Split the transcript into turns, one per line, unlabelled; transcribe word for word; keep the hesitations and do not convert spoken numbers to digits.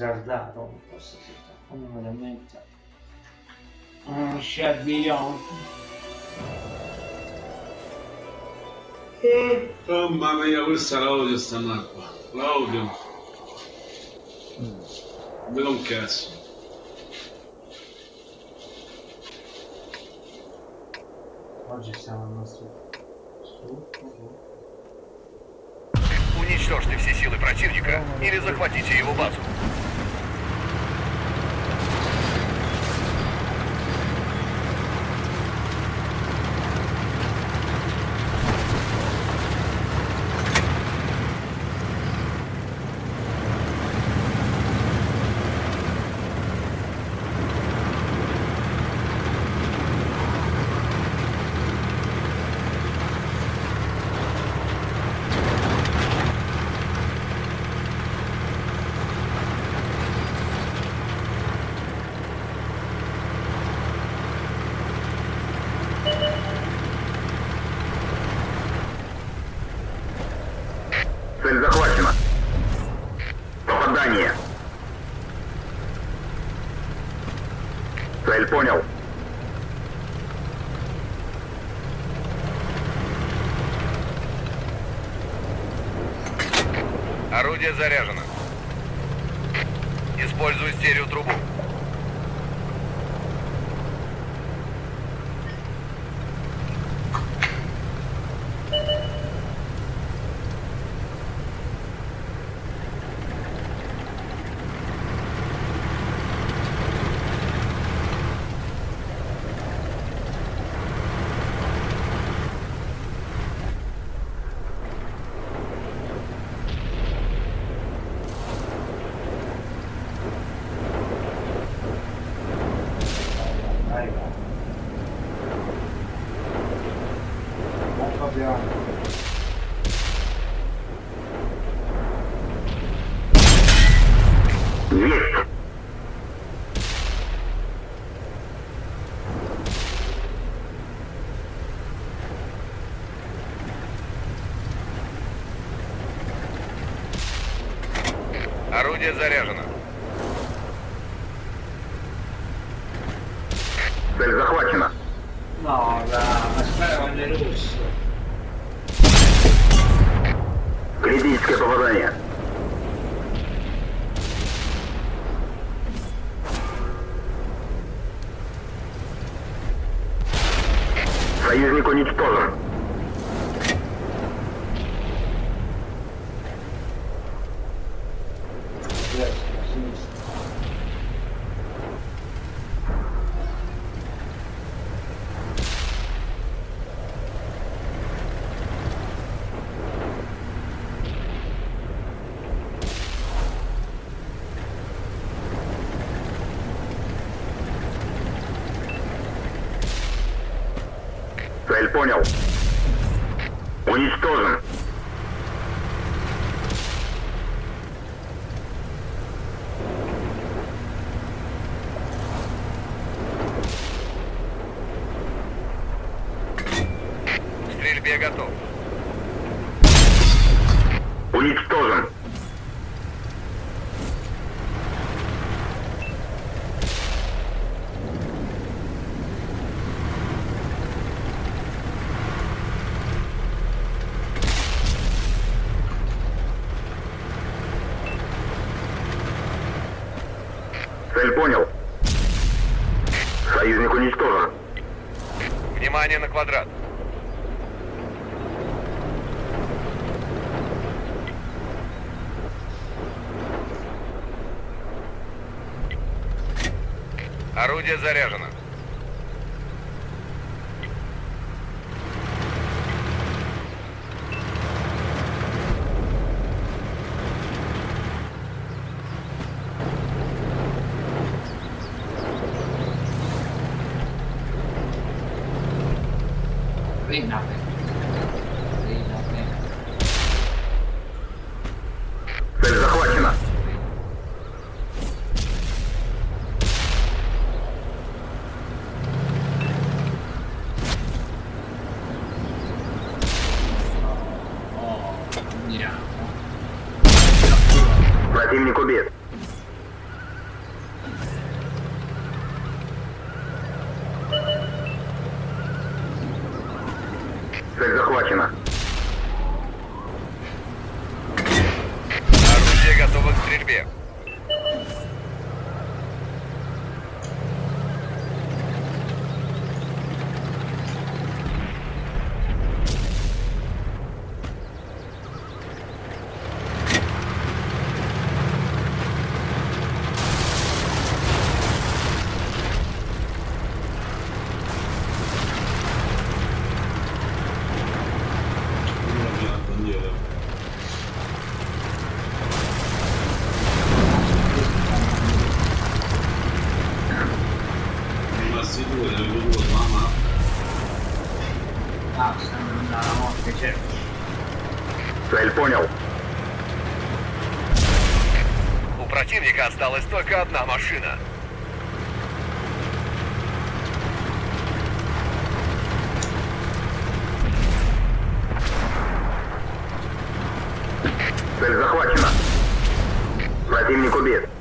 azzardato questa situazione veramente. Ci abbiamo.
Mamma mia, questa la odio sta mappa. La odio. Non vedo un cazzo.
Oggi siamo al nostro.
Уничтожьте все силы противника или захватите его базу.
Цель захвачена. Попадание. Цель понял.
Орудие заряжено. Использую стереотрубу.
Есть.
Орудие заряжено.
Цель захвачена.
No, la, la sfera con le russe.
Критическое попадание. Союзник уничтожен. Цель понял. Уничтожен.
К стрельбе готов.
Уничтожен. Цель понял. Союзник уничтожен.
Внимание на квадрат. Орудие заряжено.
Three nothing. Three nothing.
Цель захвачена.
Oh, yeah.
Противник убит. захвачено.
Орудие готово к стрельбе.
Ah, stanno andando alla morte, certo.
Цель понял.
У противника осталась только одна машина.
Цель захвачена. Противник убит.